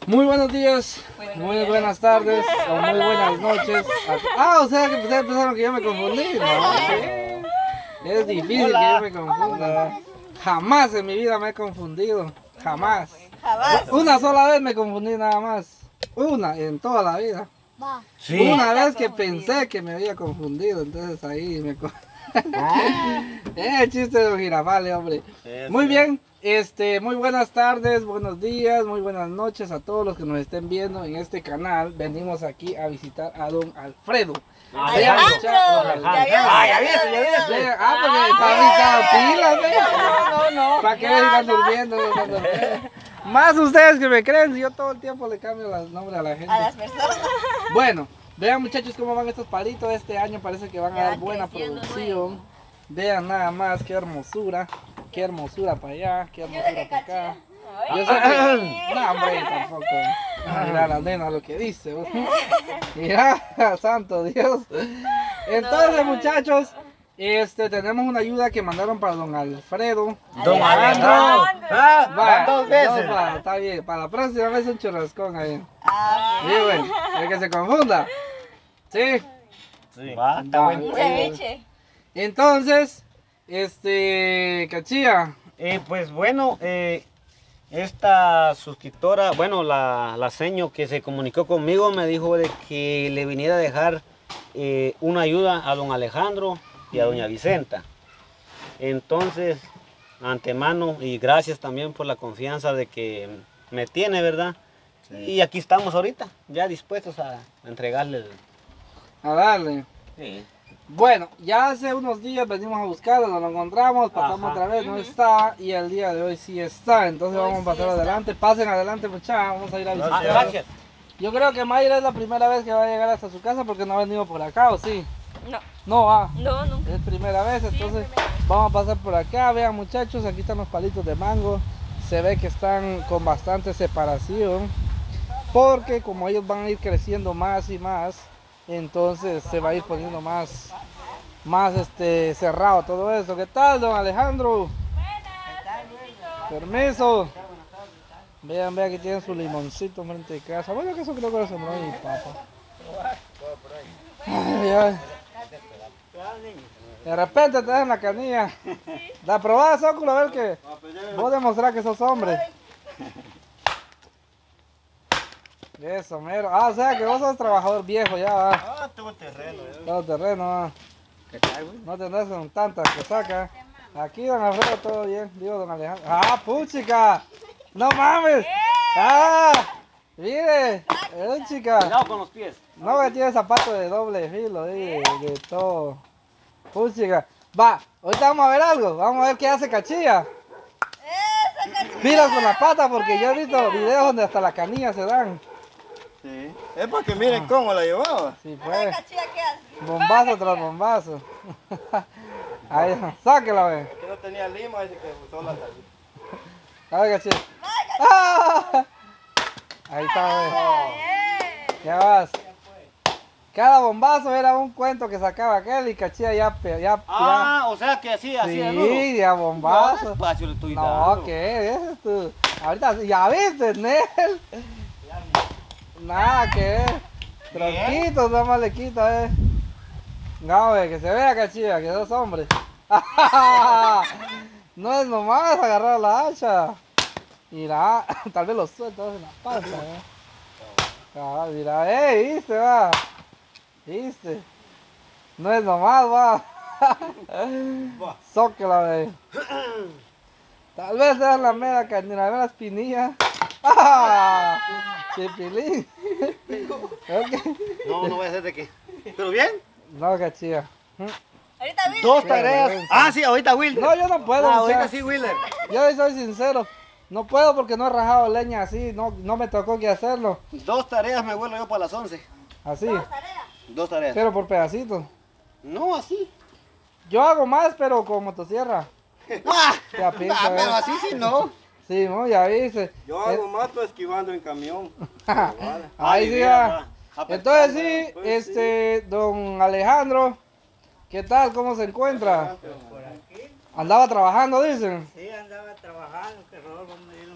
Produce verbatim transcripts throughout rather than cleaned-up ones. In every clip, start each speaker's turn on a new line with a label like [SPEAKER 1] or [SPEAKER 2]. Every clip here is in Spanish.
[SPEAKER 1] Muy buenos días,
[SPEAKER 2] Buenos
[SPEAKER 1] muy
[SPEAKER 2] días.
[SPEAKER 1] buenas tardes o muy buenas noches. Ah, o sea que ustedes pensaron que yo me confundí. No, sí. Es difícil
[SPEAKER 3] Hola.
[SPEAKER 1] que yo me confunda. Jamás en mi vida me he confundido. Jamás.
[SPEAKER 2] Jamás.
[SPEAKER 1] Una sola vez me confundí nada más. Una en toda la vida.
[SPEAKER 3] Sí.
[SPEAKER 1] Una vez que pensé que me había confundido, entonces ahí me confundí. Eh, el chiste de Don Girafale, hombre.
[SPEAKER 3] Eso.
[SPEAKER 1] Muy bien, este, muy buenas tardes, buenos días, muy buenas noches a todos los que nos estén viendo en este canal. Venimos aquí a visitar a Don Alfredo.
[SPEAKER 3] Alejandro.
[SPEAKER 2] Alejandro. Ya vio,
[SPEAKER 3] Ah, ya
[SPEAKER 2] ya
[SPEAKER 3] viste, ya
[SPEAKER 2] vio.
[SPEAKER 3] viste.
[SPEAKER 1] Ah, porque para mí estaba pilas, ¿eh?
[SPEAKER 2] No, no, no.
[SPEAKER 1] ¿Para qué
[SPEAKER 2] Ya,
[SPEAKER 1] me están
[SPEAKER 2] no.
[SPEAKER 1] durmiendo? No están durmiendo. Más ustedes que me creen, si yo todo el tiempo le cambio los nombres a la gente.
[SPEAKER 2] A las personas.
[SPEAKER 1] Bueno, vean muchachos cómo van estos palitos. Este año parece que van a
[SPEAKER 2] Ya
[SPEAKER 1] dar
[SPEAKER 2] van
[SPEAKER 1] buena
[SPEAKER 2] creciendo
[SPEAKER 1] producción.
[SPEAKER 2] nuevo.
[SPEAKER 1] Vean nada más, qué hermosura. Qué hermosura para allá, qué
[SPEAKER 2] Yo de
[SPEAKER 1] hermosura
[SPEAKER 2] que
[SPEAKER 1] para acá.
[SPEAKER 2] caché.
[SPEAKER 1] Yo sé que... No, hombre, tampoco. Mira la nena lo que dice. Mira, santo Dios. Entonces,
[SPEAKER 2] No.
[SPEAKER 1] muchachos, este, tenemos una ayuda que mandaron para don Alfredo.
[SPEAKER 3] Don
[SPEAKER 2] Alejandro.
[SPEAKER 3] Alejandro. Ah,
[SPEAKER 1] Va,
[SPEAKER 3] van dos veces.
[SPEAKER 1] no, va, está bien. Para la próxima vez un churrascón ahí.
[SPEAKER 2] Ah,
[SPEAKER 1] Sí, güey. El que se confunda. Sí.
[SPEAKER 3] Sí. Va, está
[SPEAKER 1] Va.
[SPEAKER 3] bueno.
[SPEAKER 2] un ceviche.
[SPEAKER 1] Entonces, este, Cachilla.
[SPEAKER 3] Eh, pues bueno, eh, esta suscriptora, bueno, la, la seño que se comunicó conmigo me dijo de que le viniera a dejar eh, una ayuda a don Alejandro y a doña Vicenta. Entonces, antemano y gracias también por la confianza de que me tiene, ¿verdad? Y aquí estamos ahorita, ya dispuestos a entregarle el...
[SPEAKER 1] A darle.
[SPEAKER 3] Sí.
[SPEAKER 1] Bueno, ya hace unos días venimos a buscarlo, no lo encontramos, pasamos
[SPEAKER 3] Ajá.
[SPEAKER 1] otra vez, no está, y el día de hoy sí está, entonces
[SPEAKER 2] Hoy
[SPEAKER 1] vamos a
[SPEAKER 2] sí
[SPEAKER 1] pasar
[SPEAKER 2] está.
[SPEAKER 1] adelante, pasen adelante muchachos, vamos a ir a
[SPEAKER 3] Ah,
[SPEAKER 1] visitar.
[SPEAKER 3] gracias.
[SPEAKER 1] Yo creo que Mayra es la primera vez que va a llegar hasta su casa porque no ha venido por acá, ¿o sí?
[SPEAKER 2] No,
[SPEAKER 1] No va,
[SPEAKER 2] no, no.
[SPEAKER 1] es primera vez, entonces vamos a pasar por acá, vean muchachos, aquí están los palitos de mango, se ve que están con bastante separación, porque como ellos van a ir creciendo más y más, entonces se va a ir poniendo más, más este, cerrado todo eso. ¿Qué tal, don Alejandro? Permiso. Vean, vean que tienen su limoncito frente de casa. Bueno, que eso creo que lo sembró mi papá. Ay, ay. De repente te dan la canilla. La probada, Sóculo, a ver que vos demostrás que sos hombre. Eso, mero. Ah, o sea que vos sos trabajador viejo ya, va.
[SPEAKER 3] Ah, tengo terreno.
[SPEAKER 1] Todo terreno, va.
[SPEAKER 3] ¿Qué tal, güey?
[SPEAKER 1] No tendrás con tantas que saca. Aquí, don Alfredo, todo bien. Digo, don Alejandro. ¡Ah, puchica! ¡No mames! ¡Ah! Mire, eh, chica.
[SPEAKER 3] Cuidado con los pies.
[SPEAKER 1] No, que tiene zapatos de doble filo, de, de todo. Puchica. Va, ahorita vamos a ver algo. Vamos a ver qué hace Cachilla. Pilas con la pata, porque yo he visto videos donde hasta la canilla se dan.
[SPEAKER 4] Sí, es para que miren cómo la llevaba.
[SPEAKER 1] Sí,
[SPEAKER 2] Ay,
[SPEAKER 1] pues.
[SPEAKER 2] cachilla, ¿qué hace?
[SPEAKER 1] Bombazo tras bombazo. Ahí, sáquela, ve.
[SPEAKER 4] Que no tenía lima, dice que usó la salida.
[SPEAKER 1] A ver, Cachilla. ¡Ah! Ahí está, ve. Ya vas. Cada bombazo era un cuento que sacaba aquel y Cachilla ya, pe- ya,
[SPEAKER 3] Ah, o sea que así,
[SPEAKER 1] ya.
[SPEAKER 3] así de nudo.
[SPEAKER 1] Sí, ya bombazo.
[SPEAKER 3] Despacio le estoy
[SPEAKER 1] No,
[SPEAKER 3] dando.
[SPEAKER 1] ¿qué es tú? Ahorita, sí, ya viste, Nel. Nada que ver. Tronquitos, nada más le quita, eh. No, ve, que se vea, Cachilla, que sos hombre. No es nomás agarrar la hacha. Mira, tal vez lo sueltas en la panza, eh. Ah, mira, eh, viste, va. Viste. No es nomás, va. Zóquela, ve. Tal vez sea la mera cañera, la mera espinilla. ¡Ah! Chipilín. Ok.
[SPEAKER 3] No, no voy a hacer de qué. ¿Pero bien?
[SPEAKER 1] No, Cachilla.
[SPEAKER 2] Ahorita vi.
[SPEAKER 3] Dos
[SPEAKER 1] Qué
[SPEAKER 3] tareas.
[SPEAKER 1] vergüenza.
[SPEAKER 3] Ah, sí, ahorita Wilder.
[SPEAKER 1] No, yo no puedo.
[SPEAKER 3] Ah, ahorita
[SPEAKER 1] muchacho.
[SPEAKER 3] sí, Wilder.
[SPEAKER 1] Yo soy sincero. No puedo porque no he rajado leña así. No, no me tocó que hacerlo.
[SPEAKER 3] Dos tareas me vuelvo yo para las once.
[SPEAKER 1] Así.
[SPEAKER 3] Dos tareas.
[SPEAKER 1] Pero por pedacitos.
[SPEAKER 3] No, así.
[SPEAKER 1] Yo hago más, pero con motosierra.
[SPEAKER 3] Ah,
[SPEAKER 1] Ya piensa,
[SPEAKER 3] ah, pero
[SPEAKER 1] ¿eh?
[SPEAKER 3] así sí no.
[SPEAKER 1] Sí, no, ya viste.
[SPEAKER 4] Yo hago más pues esquivando en camión.
[SPEAKER 1] Ahí sí
[SPEAKER 3] mira,
[SPEAKER 1] va.
[SPEAKER 3] va. Apretando,
[SPEAKER 1] Entonces sí,
[SPEAKER 4] pues,
[SPEAKER 1] este, don Alejandro, ¿qué tal? ¿Cómo se encuentra? Andaba trabajando, dicen.
[SPEAKER 5] Sí, andaba trabajando, que Rodolfo me dieron mis días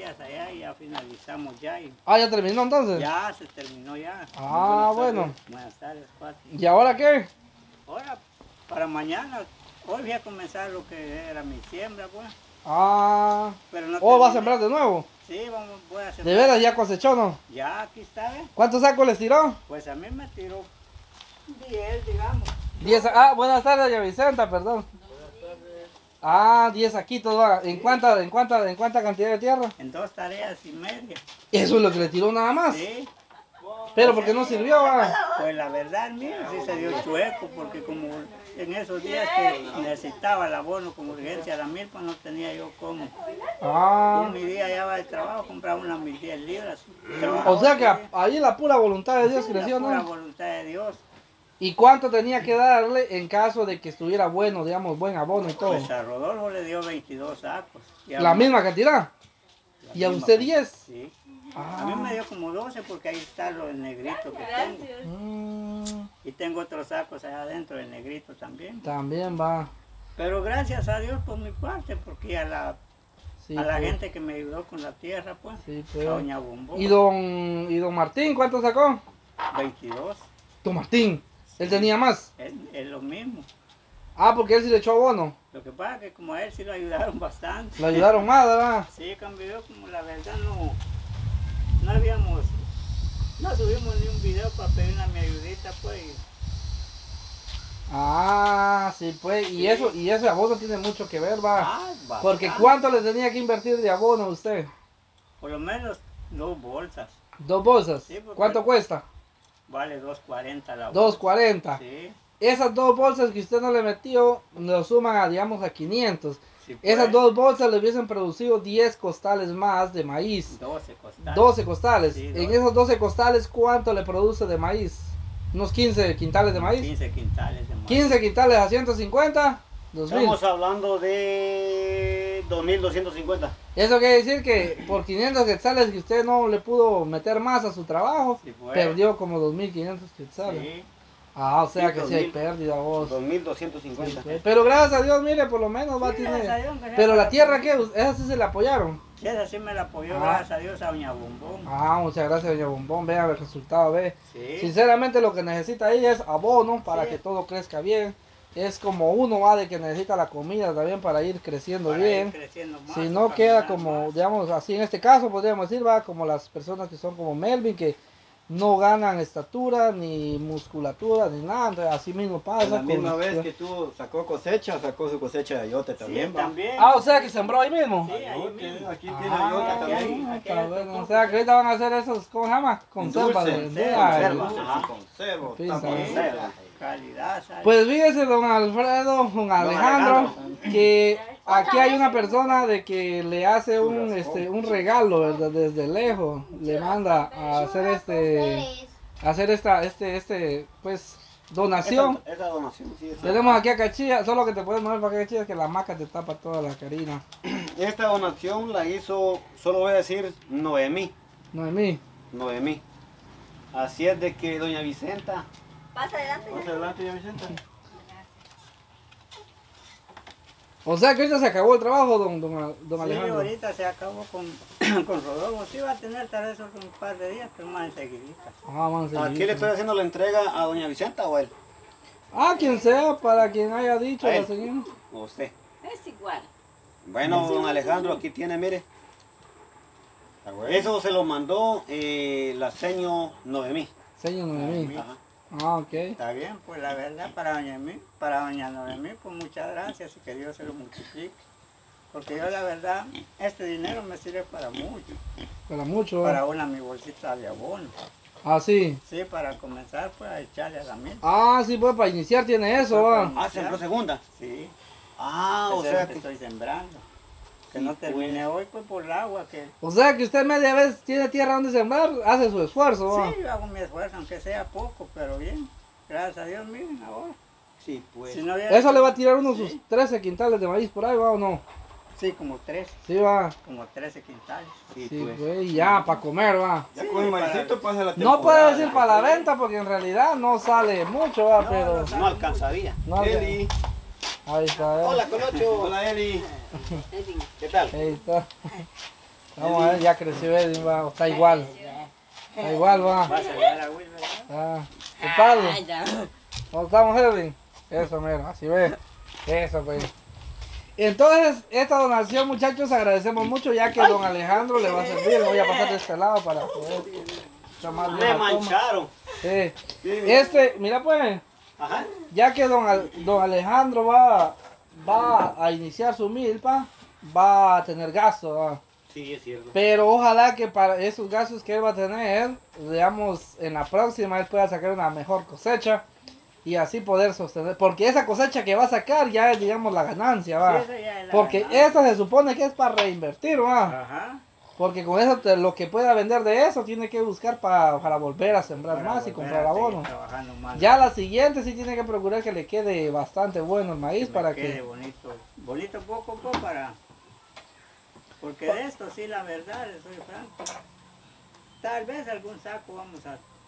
[SPEAKER 5] días allá y ya finalizamos ya. Y
[SPEAKER 1] Ah, ¿ya terminó entonces?
[SPEAKER 5] ya se terminó ya.
[SPEAKER 1] Ah,
[SPEAKER 5] Buenas
[SPEAKER 1] bueno.
[SPEAKER 5] tardes. Buenas tardes, Pati.
[SPEAKER 1] ¿Y ahora qué?
[SPEAKER 5] Ahora, para mañana, hoy voy a comenzar lo que era mi siembra, pues.
[SPEAKER 1] Ah.
[SPEAKER 5] Pero no
[SPEAKER 1] ¿O va a
[SPEAKER 5] terminé.
[SPEAKER 1] sembrar de nuevo?
[SPEAKER 5] Sí, vamos, voy a
[SPEAKER 1] ¿De
[SPEAKER 5] sembrar.
[SPEAKER 1] veras ya cosechó, no?
[SPEAKER 5] Ya, aquí está, ¿eh?
[SPEAKER 1] ¿Cuántos sacos les tiró?
[SPEAKER 5] Pues a mí me tiró diez, digamos.
[SPEAKER 1] Diez. Ah, buenas tardes, doña Vicenta, perdón. Ah, diez saquitos, va. ¿En cuánta, en cuánta, en cuánta cantidad de tierra?
[SPEAKER 5] En dos tareas y media.
[SPEAKER 1] Eso es lo que le tiró nada más.
[SPEAKER 5] Sí.
[SPEAKER 1] Pero porque no sirvió, va.
[SPEAKER 5] Pues la verdad, el mío sí se dio chueco, porque como en esos días que necesitaba el abono con urgencia a la milpa, no tenía yo cómo.
[SPEAKER 1] Ah.
[SPEAKER 5] En mi día ya va de trabajo, compraba unas mis diez libras.
[SPEAKER 1] O sea que a- ahí la pura voluntad de Dios
[SPEAKER 5] Sí,
[SPEAKER 1] creció,
[SPEAKER 5] la pura
[SPEAKER 1] ¿no?
[SPEAKER 5] voluntad de Dios.
[SPEAKER 1] ¿Y cuánto tenía que darle en caso de que estuviera bueno, digamos, buen abono y todo?
[SPEAKER 5] Pues a Rodolfo le dio veintidós sacos. Y a
[SPEAKER 1] La
[SPEAKER 5] mí-
[SPEAKER 1] misma cantidad.
[SPEAKER 5] la
[SPEAKER 1] ¿Y a
[SPEAKER 5] misma,
[SPEAKER 1] usted
[SPEAKER 5] pues.
[SPEAKER 1] diez?
[SPEAKER 5] Sí.
[SPEAKER 1] Ah.
[SPEAKER 5] A mí me dio como doce porque ahí está lo del negrito que tengo.
[SPEAKER 1] Mm,
[SPEAKER 5] Y tengo otros sacos allá adentro del negrito también.
[SPEAKER 1] también va.
[SPEAKER 5] Pero gracias a Dios por mi parte, porque a la,
[SPEAKER 1] Sí,
[SPEAKER 5] a la
[SPEAKER 1] pues.
[SPEAKER 5] gente que me ayudó con la tierra, pues,
[SPEAKER 1] Sí,
[SPEAKER 5] a
[SPEAKER 1] pues.
[SPEAKER 5] doña Bombón,
[SPEAKER 1] ¿Y don, ¿Y don Martín cuánto sacó?
[SPEAKER 5] veintidós,
[SPEAKER 1] Don Martín. Él tenía más.
[SPEAKER 5] es, es lo mismo.
[SPEAKER 1] Ah, porque él sí le echó abono.
[SPEAKER 5] Lo que pasa es que como a él sí lo ayudaron bastante.
[SPEAKER 1] Lo ayudaron más, ¿verdad?
[SPEAKER 5] Sí, cambió como la verdad no, no habíamos, no subimos ni un video para pedirle a mi ayudita, pues.
[SPEAKER 1] Ah, sí, pues. Y
[SPEAKER 5] Sí.
[SPEAKER 1] eso, y ese abono tiene mucho que ver, va.
[SPEAKER 5] Ah,
[SPEAKER 1] Porque
[SPEAKER 5] bastante.
[SPEAKER 1] ¿cuánto le tenía que invertir de abono a usted?
[SPEAKER 5] Por lo menos dos bolsas,
[SPEAKER 1] Dos bolsas.
[SPEAKER 5] Sí, porque-
[SPEAKER 1] ¿Cuánto cuesta?
[SPEAKER 5] vale dos cuarenta la
[SPEAKER 1] Dos
[SPEAKER 5] bolsa.
[SPEAKER 1] cuarenta.
[SPEAKER 5] Sí,
[SPEAKER 1] Esas dos bolsas que usted no le metió, lo suman a, digamos, a quinientos.
[SPEAKER 5] sí, pues,
[SPEAKER 1] Esas dos bolsas le hubiesen producido diez costales más de maíz.
[SPEAKER 5] doce costales.
[SPEAKER 1] doce costales.
[SPEAKER 5] Sí,
[SPEAKER 1] En
[SPEAKER 5] doce.
[SPEAKER 1] esos doce costales, ¿cuánto le produce de maíz? Unos quince quintales de maíz.
[SPEAKER 5] quince quintales de maíz.
[SPEAKER 1] quince quintales a ciento cincuenta, dos mil.
[SPEAKER 3] Estamos hablando de dos mil doscientos cincuenta.
[SPEAKER 1] Eso quiere decir que por quinientos quetzales que usted no le pudo meter más a su trabajo,
[SPEAKER 5] Sí, pues.
[SPEAKER 1] perdió como dos mil quinientos quetzales.
[SPEAKER 5] Sí,
[SPEAKER 1] Ah, o sea
[SPEAKER 3] Sí,
[SPEAKER 1] que sí hay
[SPEAKER 3] dos mil.
[SPEAKER 1] pérdida vos.
[SPEAKER 3] dos mil doscientos cincuenta.
[SPEAKER 1] Sí, pero gracias a Dios, mire, por lo menos va a
[SPEAKER 5] Sí, gracias a
[SPEAKER 1] tener.
[SPEAKER 5] Dios, que
[SPEAKER 1] Pero
[SPEAKER 5] ya
[SPEAKER 1] la
[SPEAKER 5] para-
[SPEAKER 1] tierra que, esa sí se le apoyaron.
[SPEAKER 5] Sí, esa sí me la apoyó,
[SPEAKER 1] Ah.
[SPEAKER 5] gracias a Dios, a doña Bombón.
[SPEAKER 1] Ah, muchas gracias, doña Bombón. Vea el resultado, ve.
[SPEAKER 5] Sí,
[SPEAKER 1] Sinceramente lo que necesita ahí es abono para
[SPEAKER 5] Sí.
[SPEAKER 1] que todo crezca bien. Es como uno va de que necesita la comida también para ir creciendo
[SPEAKER 5] para
[SPEAKER 1] bien.
[SPEAKER 5] ir creciendo más,
[SPEAKER 1] Si no
[SPEAKER 5] para
[SPEAKER 1] queda
[SPEAKER 5] caminar
[SPEAKER 1] como,
[SPEAKER 5] más.
[SPEAKER 1] digamos así, en este caso podríamos decir, va como las personas que son como Melvin, que no ganan estatura, ni musculatura, ni nada. Entonces, así mismo pasa.
[SPEAKER 4] La
[SPEAKER 1] con-
[SPEAKER 4] misma vez que tú sacó cosecha, sacó su cosecha de ayote
[SPEAKER 5] Sí,
[SPEAKER 4] también. va.
[SPEAKER 5] también.
[SPEAKER 1] Ah, o sea que sembró ahí mismo.
[SPEAKER 5] Sí, ahí
[SPEAKER 4] Ayote,
[SPEAKER 5] mismo.
[SPEAKER 4] aquí tiene
[SPEAKER 1] Ah,
[SPEAKER 4] ayote
[SPEAKER 5] aquí hay-
[SPEAKER 4] también.
[SPEAKER 5] aquí
[SPEAKER 1] está
[SPEAKER 5] hay
[SPEAKER 1] bueno.
[SPEAKER 5] otro
[SPEAKER 1] O sea que ahorita van a hacer esos, ¿cómo se llama? Conservas de
[SPEAKER 4] Dulce,
[SPEAKER 1] de-
[SPEAKER 3] conserva.
[SPEAKER 4] Dulce,
[SPEAKER 3] Ajá.
[SPEAKER 4] conservo,
[SPEAKER 1] Sí,
[SPEAKER 4] está
[SPEAKER 1] sí.
[SPEAKER 4] conserva.
[SPEAKER 5] Calidad, ¿sabes?
[SPEAKER 1] Pues fíjese, don Alfredo, don Alejandro, que aquí hay una persona de que le hace un, este, un regalo, ¿verdad? Desde lejos, le manda a hacer este, a hacer esta, este, este, pues, donación.
[SPEAKER 3] Esa, esa donación, sí. esa-
[SPEAKER 1] Tenemos aquí a Cachilla, solo que te puedes mover para Cachilla, que la maca te tapa toda la carina.
[SPEAKER 3] Esta donación la hizo, solo voy a decir, Noemí.
[SPEAKER 1] Noemí.
[SPEAKER 3] Noemí. Así es de que doña Vicenta,
[SPEAKER 2] Pasa adelante.
[SPEAKER 4] Más adelante, ya Vicente.
[SPEAKER 1] O sea que ahorita se acabó el trabajo, don, don, don
[SPEAKER 5] Sí,
[SPEAKER 1] Alejandro.
[SPEAKER 5] ahorita se acabó con, con Rodolfo. Sí va a tener tal vez otro un par de días, pero más enseguidita.
[SPEAKER 1] Ah, vamos a
[SPEAKER 3] ¿a
[SPEAKER 1] seguir.
[SPEAKER 3] quién le estoy haciendo la entrega? ¿A doña Vicenta o a él?
[SPEAKER 1] Ah, quien sea, para quien haya dicho,
[SPEAKER 3] A
[SPEAKER 1] la
[SPEAKER 3] él.
[SPEAKER 1] señora.
[SPEAKER 3] ¿O usted?
[SPEAKER 2] Es igual.
[SPEAKER 3] Bueno, don Alejandro, aquí tiene, mire. Eso se lo mandó eh, la seño Noemí.
[SPEAKER 1] Señor Noemí.
[SPEAKER 3] Ajá.
[SPEAKER 1] Ah, ok.
[SPEAKER 5] Está bien, pues la verdad para doña mí, para doña Noemí, pues muchas gracias y que Dios se lo multiplique. Porque yo la verdad, este dinero me sirve para mucho.
[SPEAKER 1] Para mucho.
[SPEAKER 5] Para una mi bolsita de abono.
[SPEAKER 1] Ah, sí.
[SPEAKER 5] Sí, para comenzar pues a echarle a la mil.
[SPEAKER 1] Ah, sí, pues para iniciar tiene eso, va.
[SPEAKER 3] Ah, sembró segunda.
[SPEAKER 5] Sí,
[SPEAKER 3] Ah, o
[SPEAKER 5] ese es
[SPEAKER 3] sea
[SPEAKER 5] lo que
[SPEAKER 3] que...
[SPEAKER 5] estoy sembrando. Que
[SPEAKER 3] Sí,
[SPEAKER 5] no termine hoy pues por el agua que...
[SPEAKER 1] O sea que usted media vez tiene tierra donde sembrar, hace su esfuerzo, va.
[SPEAKER 5] Sí, yo hago mi esfuerzo, aunque sea poco, pero bien. Gracias a Dios, miren ahora.
[SPEAKER 3] Sí, pues.
[SPEAKER 5] Si no hubiera-
[SPEAKER 1] Eso le va a tirar unos
[SPEAKER 5] Sí.
[SPEAKER 1] sus trece quintales de maíz por ahí, va o no.
[SPEAKER 5] Sí, como tres,
[SPEAKER 1] Sí, va.
[SPEAKER 5] como trece quintales.
[SPEAKER 3] Sí,
[SPEAKER 1] Sí,
[SPEAKER 3] pues.
[SPEAKER 1] güey, ya, para comer, va.
[SPEAKER 4] Ya
[SPEAKER 5] Sí,
[SPEAKER 4] con el
[SPEAKER 5] para-
[SPEAKER 4] maicito pasa la
[SPEAKER 1] No
[SPEAKER 4] temporada.
[SPEAKER 1] puede decir para la venta porque en realidad no sale mucho, va,
[SPEAKER 5] No,
[SPEAKER 1] pero...
[SPEAKER 5] no
[SPEAKER 3] No alcanzaría.
[SPEAKER 1] No,
[SPEAKER 4] Eli.
[SPEAKER 1] ahí está, eh.
[SPEAKER 3] Hola, Colocho.
[SPEAKER 4] Hola, Eli.
[SPEAKER 3] ¿Qué tal?
[SPEAKER 1] Ahí está. Vamos a ver, ya creció Edwin, va, está igual. Está igual, va.
[SPEAKER 5] Vas a ayudar a Will, ¿verdad?
[SPEAKER 1] Ah, ¿qué tal? ¿Cómo estamos, Edwin? Eso, mero, así ve. Eso, pues. Entonces, esta donación, muchachos, agradecemos mucho, ya que don Alejandro le va a servir. Le voy a pasar de este lado para poder tomar bien
[SPEAKER 3] Me
[SPEAKER 1] la toma.
[SPEAKER 3] mancharon.
[SPEAKER 1] Sí. Este, mira pues,
[SPEAKER 3] Ajá.
[SPEAKER 1] ya que don, Al- don Alejandro va, va a iniciar su milpa, va a tener gastos, ¿va?
[SPEAKER 3] Sí, es cierto.
[SPEAKER 1] Pero ojalá que para esos gastos que él va a tener, digamos, en la próxima él pueda sacar una mejor cosecha y así poder sostener, porque esa cosecha que va a sacar ya es, digamos, la ganancia, va.
[SPEAKER 5] Sí, esa ya es la
[SPEAKER 1] Porque
[SPEAKER 5] ganancia.
[SPEAKER 1] esta se supone que es para reinvertir, va.
[SPEAKER 5] Ajá.
[SPEAKER 1] Porque con eso te- lo que pueda vender de eso tiene que buscar pa- para volver a sembrar
[SPEAKER 5] Para
[SPEAKER 1] más y
[SPEAKER 5] volver
[SPEAKER 1] comprar
[SPEAKER 5] a seguir
[SPEAKER 1] abono.
[SPEAKER 5] trabajando más.
[SPEAKER 1] Ya la siguiente sí tiene que procurar que le quede bastante bueno el maíz
[SPEAKER 5] me
[SPEAKER 1] para
[SPEAKER 5] quede
[SPEAKER 1] que...
[SPEAKER 5] bonito, bonito poco a poco para, porque de esto sí la verdad, le soy franco, tal vez algún saco vamos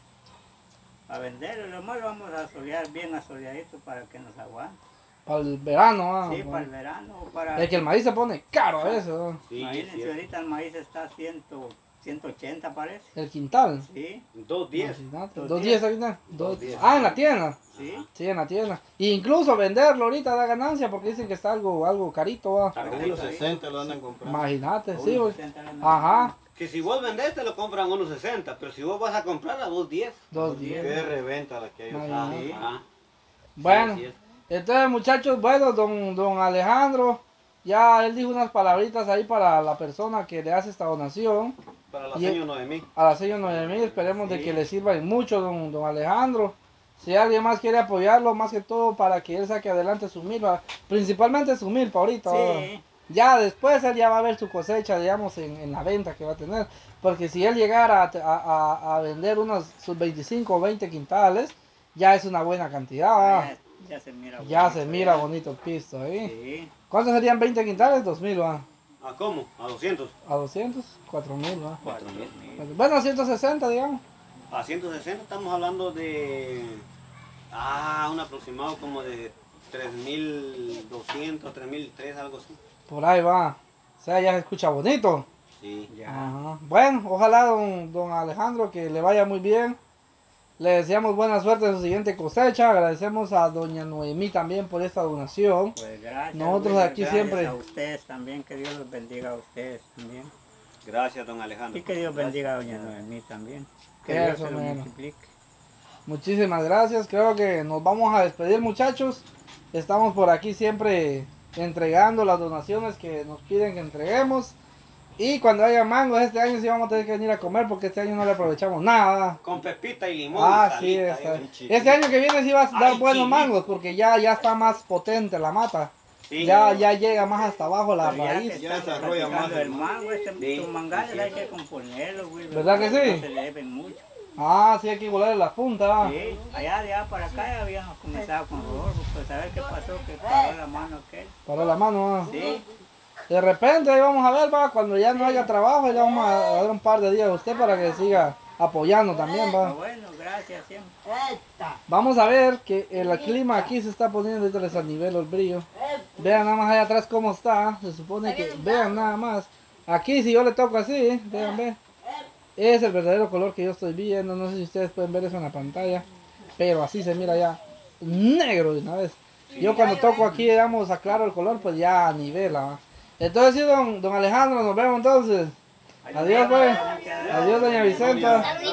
[SPEAKER 5] a, a vender, lo más lo vamos a solear bien asoleadito para que nos aguante,
[SPEAKER 1] Para el verano, va.
[SPEAKER 5] sí, para el verano, o para,
[SPEAKER 1] Es que el maíz se pone caro a veces, va.
[SPEAKER 3] Sí, es
[SPEAKER 5] imagínense
[SPEAKER 3] cierto.
[SPEAKER 5] ahorita el maíz está a cien, ciento ochenta parece,
[SPEAKER 1] El quintal.
[SPEAKER 5] sí,
[SPEAKER 3] Dos diez.
[SPEAKER 1] Imagínate,
[SPEAKER 5] Dos
[SPEAKER 1] Dos
[SPEAKER 5] diez.
[SPEAKER 1] días ahorita. Dos
[SPEAKER 3] Dos diez.
[SPEAKER 1] Ah, en la tienda.
[SPEAKER 5] sí,
[SPEAKER 1] Sí, en la tienda. E incluso venderlo ahorita da ganancia porque dicen que está algo, algo carito, va.
[SPEAKER 3] Está
[SPEAKER 4] A
[SPEAKER 3] carito.
[SPEAKER 4] unos sesenta lo andan comprando.
[SPEAKER 1] Imagínate, sí,
[SPEAKER 5] uno
[SPEAKER 1] güey.
[SPEAKER 5] sesenta la
[SPEAKER 1] Ajá,
[SPEAKER 3] Que si vos vendés te lo compran unos sesenta, pero si vos vas a comprar a dos diez.
[SPEAKER 1] dos
[SPEAKER 4] Qué
[SPEAKER 1] días.
[SPEAKER 4] reventa la que hay.
[SPEAKER 1] Ajá.
[SPEAKER 5] Sí.
[SPEAKER 3] Ajá.
[SPEAKER 1] Bueno,
[SPEAKER 3] Sí, así es.
[SPEAKER 1] entonces muchachos, bueno, don, don Alejandro, ya él dijo unas palabritas ahí para la persona que le hace esta donación.
[SPEAKER 4] Para la
[SPEAKER 1] Y-
[SPEAKER 4] señora Noemí.
[SPEAKER 1] A la señora Noemí, esperemos de
[SPEAKER 5] Sí.
[SPEAKER 1] que le sirva y mucho, don, don Alejandro. Si alguien más quiere apoyarlo, más que todo para que él saque adelante su milpa, principalmente su milpa ahorita. ¿verdad?
[SPEAKER 5] sí,
[SPEAKER 1] Ya después él ya va a ver su cosecha, digamos, en, en la venta que va a tener. Porque si él llegara a, a- a- a vender unos sus veinticinco o veinte quintales, ya es una buena cantidad. ¿verdad?
[SPEAKER 5] ya, ya se mira
[SPEAKER 1] Ya
[SPEAKER 5] bonito,
[SPEAKER 1] se mira
[SPEAKER 5] ya.
[SPEAKER 1] bonito el pisto ahí.
[SPEAKER 5] Sí,
[SPEAKER 1] ¿Cuántos serían veinte quintales? dos mil, ¿va?
[SPEAKER 3] ¿A cómo? A doscientos.
[SPEAKER 1] A doscientos, cuatro mil, ¿va?
[SPEAKER 3] Cuatro mil.
[SPEAKER 1] Bueno, ciento sesenta, digamos.
[SPEAKER 3] A ciento sesenta estamos hablando de... Ah, un aproximado como de tres mil doscientos, tres mil tres, algo así.
[SPEAKER 1] Por ahí va. O sea, ya se escucha bonito.
[SPEAKER 3] Sí.
[SPEAKER 5] ya.
[SPEAKER 1] Ajá. Bueno, ojalá don, don Alejandro que le vaya muy bien. Le deseamos buena suerte en su siguiente cosecha. Agradecemos a doña Noemí también por esta donación.
[SPEAKER 5] Pues gracias.
[SPEAKER 1] Nosotros
[SPEAKER 5] Wilmer,
[SPEAKER 1] aquí
[SPEAKER 5] gracias
[SPEAKER 1] siempre-
[SPEAKER 5] a ustedes también, que Dios los bendiga a ustedes también.
[SPEAKER 3] Gracias, don Alejandro.
[SPEAKER 5] Y que Dios bendiga a doña Noemí también. Que
[SPEAKER 1] Eso,
[SPEAKER 5] Dios se lo
[SPEAKER 1] mero.
[SPEAKER 5] multiplique.
[SPEAKER 1] Muchísimas gracias. Creo que nos vamos a despedir, muchachos. Estamos por aquí siempre entregando las donaciones que nos piden que entreguemos. Y cuando haya mangos este año sí vamos a tener que venir a comer porque este año no le aprovechamos nada.
[SPEAKER 3] Con pepita y limón.
[SPEAKER 1] Ah,
[SPEAKER 3] y
[SPEAKER 1] sí,
[SPEAKER 3] salita,
[SPEAKER 1] está.
[SPEAKER 3] eh.
[SPEAKER 4] chiquito.
[SPEAKER 1] Este año que viene sí va a dar
[SPEAKER 3] Ay,
[SPEAKER 1] buenos
[SPEAKER 3] chiquito.
[SPEAKER 1] mangos porque ya, ya está más potente la mata.
[SPEAKER 3] Sí.
[SPEAKER 1] Ya, ya llega más hasta abajo la
[SPEAKER 5] Pero ya que
[SPEAKER 1] raíz.
[SPEAKER 4] Ya
[SPEAKER 5] estamos
[SPEAKER 4] desarrolla más
[SPEAKER 5] practicando
[SPEAKER 4] el
[SPEAKER 5] el mango, este,
[SPEAKER 3] Sí,
[SPEAKER 5] estos mangales
[SPEAKER 3] sí,
[SPEAKER 5] hay
[SPEAKER 3] sí.
[SPEAKER 5] que componerlos, güey.
[SPEAKER 1] ¿Verdad que sí?
[SPEAKER 5] No se le deben mucho.
[SPEAKER 1] Ah, sí hay que igualarle la punta.
[SPEAKER 5] Sí, allá de allá para acá ya habíamos comenzado con robo, pues a ver qué pasó, que paró la mano aquel.
[SPEAKER 1] Para la mano. ah.
[SPEAKER 5] Sí,
[SPEAKER 1] De repente ahí vamos a ver, va, cuando ya no haya trabajo, ya vamos a dar un par de días a usted para que siga apoyando también,
[SPEAKER 5] pero
[SPEAKER 1] va.
[SPEAKER 5] bueno, gracias siempre.
[SPEAKER 1] Vamos a ver que el clima aquí se está poniendo, ahorita les anivelo el brillo. Vean nada más allá atrás cómo está, se supone que, vean nada más. Aquí si yo le toco así, vean, vean. Es el verdadero color que yo estoy viendo, no sé si ustedes pueden ver eso en la pantalla. Pero así se mira ya, negro de una vez. Yo cuando toco aquí, digamos, aclaro el color, pues ya nivela, va. Entonces sí, don, don Alejandro, nos vemos entonces. Adiós, pues. Adiós, doña Vicenta.